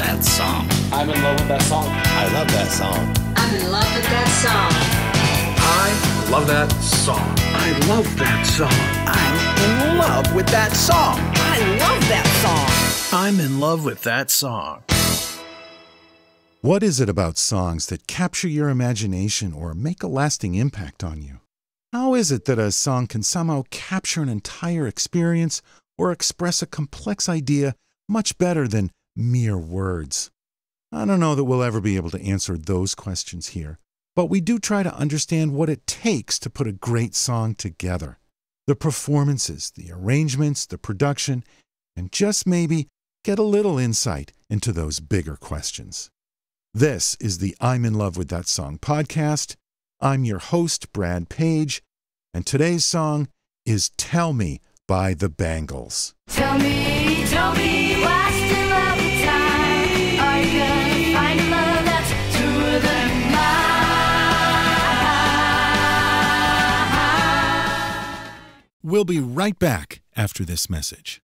that song. I'm in love with that song. I love that song. I'm in love with that song. I love that song. I love that song. I'm in love with that song. I love that song. I'm in love with that song. What is it about songs that capture your imagination or make a lasting impact on you? How is it that a song can somehow capture an entire experience or express a complex idea much better than mere words? I don't know that we'll ever be able to answer those questions here, but we do try to understand what it takes to put a great song together. The performances, the arrangements, the production, and just maybe get a little insight into those bigger questions. This is the I'm in Love with That Song podcast. I'm your host, Brad Page, and today's song is Tell Me by the Bangles. Tell me, why still all the time? Are you gonna find a love that's truer than mine? We'll be right back after this message.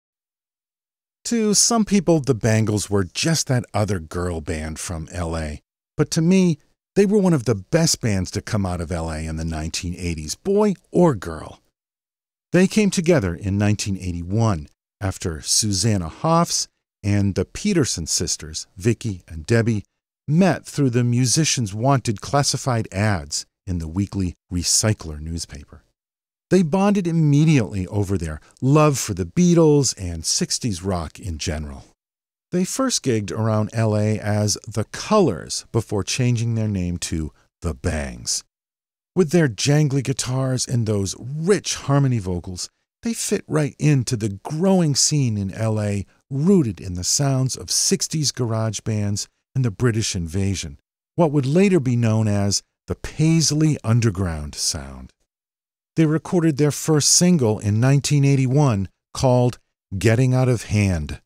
To some people, the Bangles were just that other girl band from L.A., but to me, they were one of the best bands to come out of L.A. in the 1980s, boy or girl. They came together in 1981 after Susanna Hoffs and the Peterson sisters, Vicky and Debbie, met through the Musicians Wanted classified ads in the weekly Recycler newspaper. They bonded immediately over their love for the Beatles and 60s rock in general. They first gigged around L.A. as The Colors before changing their name to The Bangs. With their jangly guitars and those rich harmony vocals, they fit right into the growing scene in L.A. rooted in the sounds of 60s garage bands and the British invasion, what would later be known as the Paisley Underground sound. They recorded their first single in 1981 called Getting Out of Hand.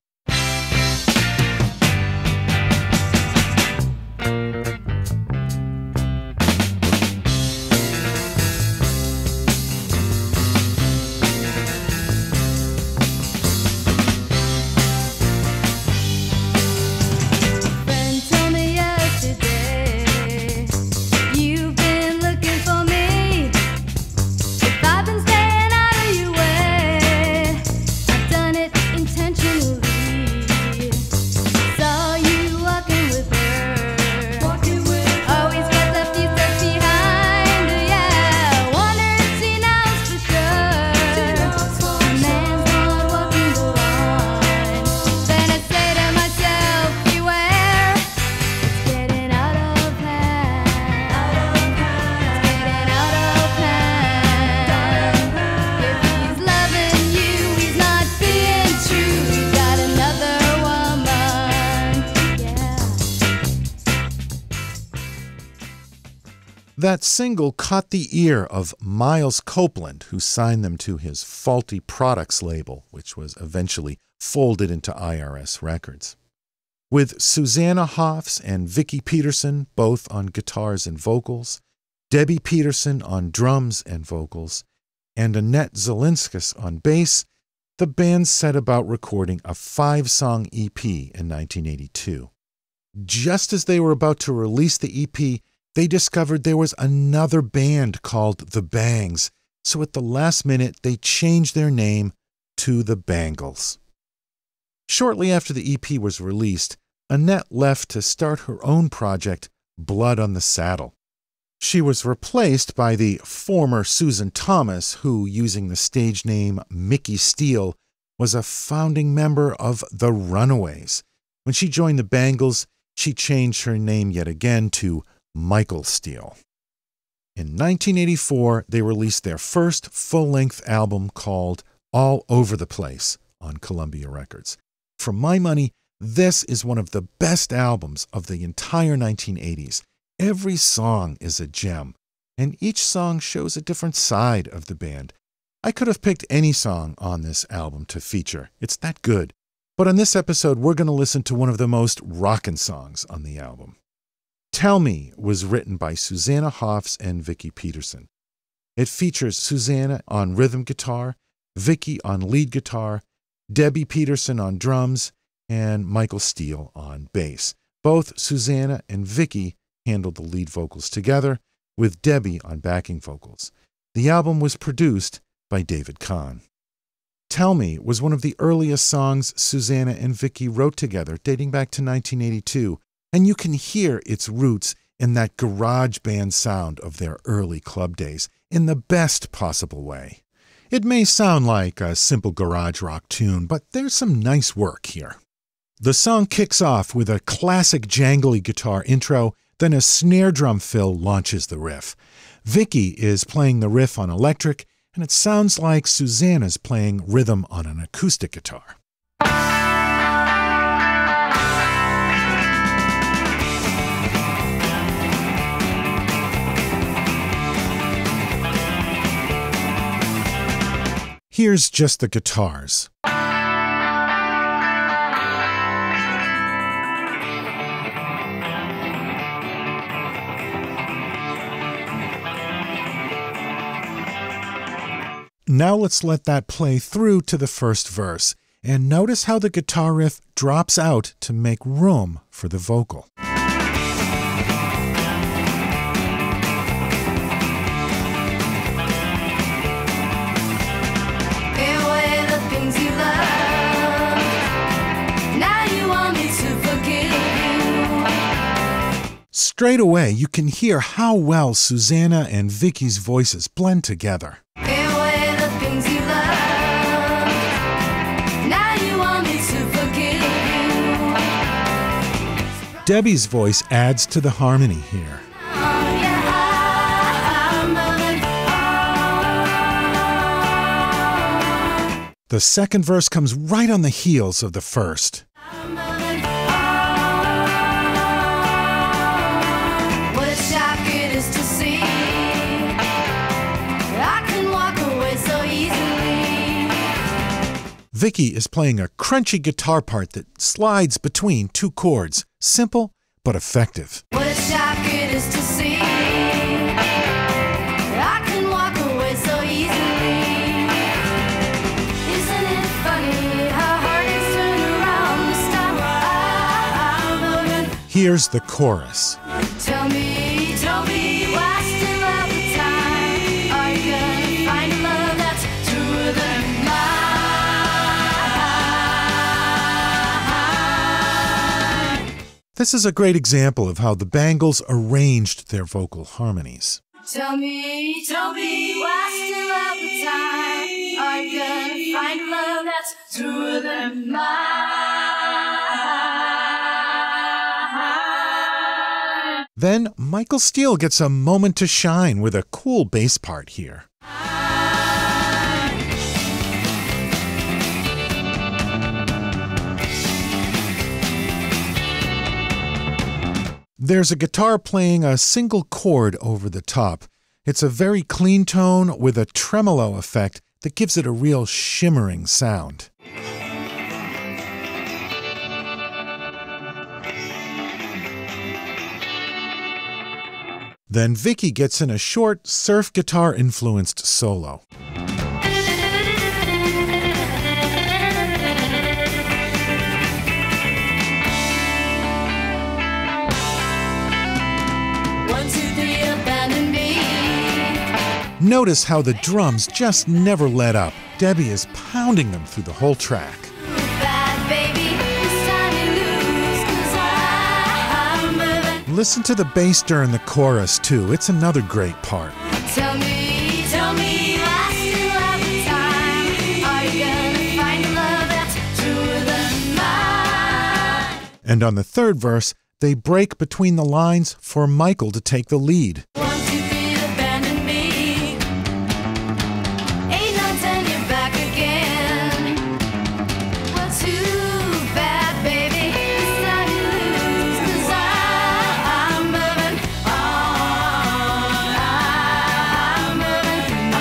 That single caught the ear of Miles Copeland, who signed them to his Faulty Products label, which was eventually folded into IRS Records. With Susanna Hoffs and Vicky Peterson both on guitars and vocals, Debbie Peterson on drums and vocals, and Annette Zelinskas on bass, the band set about recording a 5-song EP in 1982. Just as they were about to release the EP, they discovered there was another band called The Bangs, so at the last minute they changed their name to The Bangles. Shortly after the EP was released, Annette left to start her own project, Blood on the Saddle. She was replaced by the former Susan Thomas, who, using the stage name Mickey Steele, was a founding member of The Runaways. When she joined the Bangles, she changed her name yet again to Michael Steele. In 1984, they released their first full-length album called All Over the Place on Columbia Records. For my money, this is one of the best albums of the entire 1980s. Every song is a gem, and each song shows a different side of the band. I could have picked any song on this album to feature. It's that good. But on this episode, we're going to listen to one of the most rockin' songs on the album. Tell Me was written by Susanna Hoffs and Vicky Peterson. It features Susanna on rhythm guitar, Vicky on lead guitar, Debbie Peterson on drums, and Michael Steele on bass. Both Susanna and Vicky handled the lead vocals together, with Debbie on backing vocals. The album was produced by David Kahn. Tell Me was one of the earliest songs Susanna and Vicky wrote together, dating back to 1982, and you can hear its roots in that garage band sound of their early club days in the best possible way. It may sound like a simple garage rock tune, but there's some nice work here. The song kicks off with a classic jangly guitar intro, then a snare drum fill launches the riff. Vicky is playing the riff on electric, and it sounds like Susanna's playing rhythm on an acoustic guitar. Here's just the guitars. Now let's let that play through to the first verse, and notice how the guitar riff drops out to make room for the vocal. Straight away, you can hear how well Susanna and Vicky's voices blend together. Debbie's voice adds to the harmony here. The second verse comes right on the heels of the first. Vicky is playing a crunchy guitar part that slides between two chords. Simple, but effective. What a shock it is to see. I can walk away so easily. Isn't it funny how heartaches turn around this time? Here's the chorus. Tell me why still all the time are you gonna find a love that's truer than mine? This is a great example of how the Bangles arranged their vocal harmonies. Tell me why still all the time are you gonna find a love that's truer than mine? Then Michael Steele gets a moment to shine with a cool bass part here. There's a guitar playing a single chord over the top. It's a very clean tone with a tremolo effect that gives it a real shimmering sound. Then Vicky gets in a short surf guitar-influenced solo. Notice how the drums just never let up. Debbie is pounding them through the whole track. Listen to the bass during the chorus, too. It's another great part. Tell me, why still all the time are you gonna find a love that's truer than mine? And on the third verse, they break between the lines for Michael to take the lead. 1, 2, 3, abandon me. 8, 9, 10, you're back again. Well, too bad, baby. This time you lose, 'cause I'm moving on. I'm moving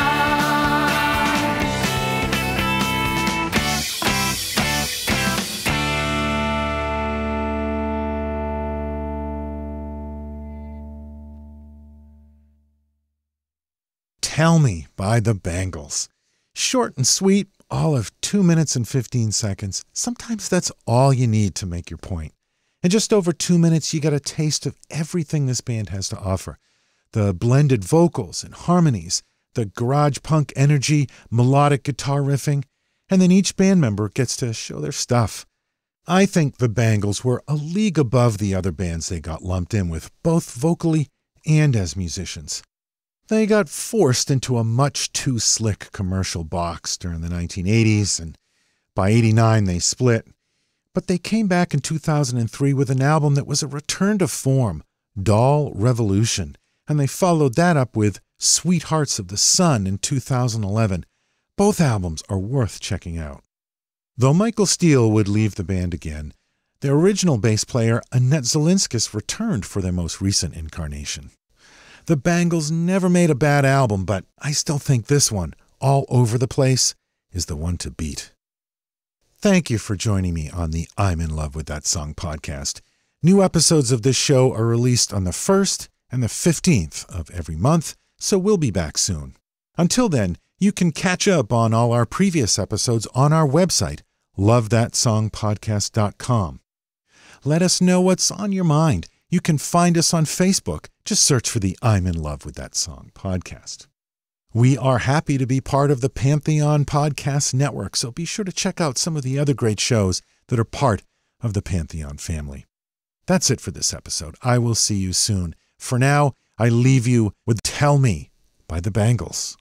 Tell Me by the Bangles. Short and sweet, all of 2 minutes and 15 seconds. Sometimes that's all you need to make your point. In just over 2 minutes, you got a taste of everything this band has to offer. The blended vocals and harmonies, the garage punk energy, melodic guitar riffing, and then each band member gets to show their stuff. I think the Bangles were a league above the other bands they got lumped in with, both vocally and as musicians. They got forced into a much too slick commercial box during the 1980s, and by '89 they split. But they came back in 2003 with an album that was a return to form, Doll Revolution, and they followed that up with Sweethearts of the Sun in 2011. Both albums are worth checking out. Though Michael Steele would leave the band again, their original bass player Annette Zielinskis returned for their most recent incarnation. The Bangles never made a bad album, but I still think this one, All Over the Place, is the one to beat. Thank you for joining me on the I'm in Love with That Song podcast. New episodes of this show are released on the 1st and the 15th of every month, so we'll be back soon. Until then, you can catch up on all our previous episodes on our website, lovethatsongpodcast.com. Let us know what's on your mind. You can find us on Facebook. Just search for the I'm in Love with That Song podcast. We are happy to be part of the Pantheon Podcast Network, so be sure to check out some of the other great shows that are part of the Pantheon family. That's it for this episode. I will see you soon. For now, I leave you with Tell Me by the Bangles.